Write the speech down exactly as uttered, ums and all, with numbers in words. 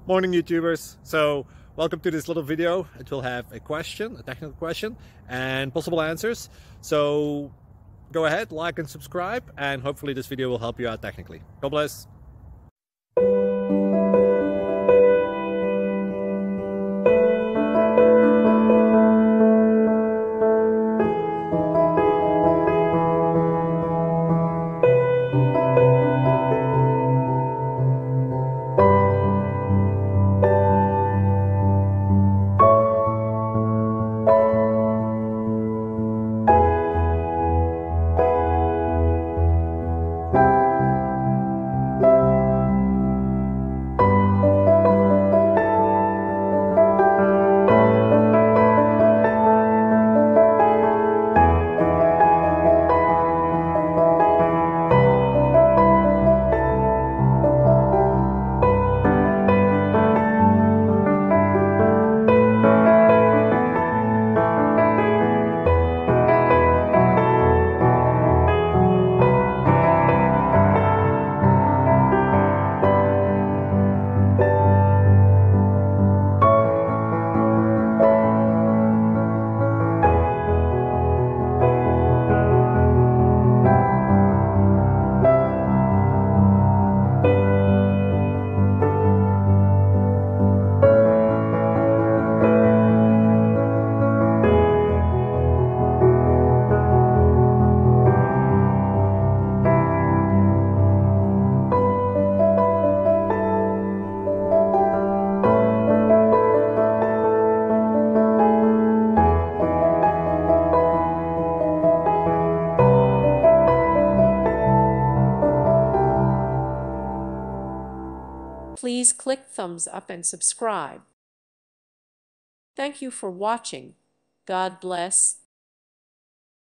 Morning YouTubers. So welcome to this little video. It will have a question, a technical question, and possible answers. So go ahead, like and subscribe, and hopefully this video will help you out technically. God bless. Please click thumbs up and subscribe. Thank you for watching. God bless.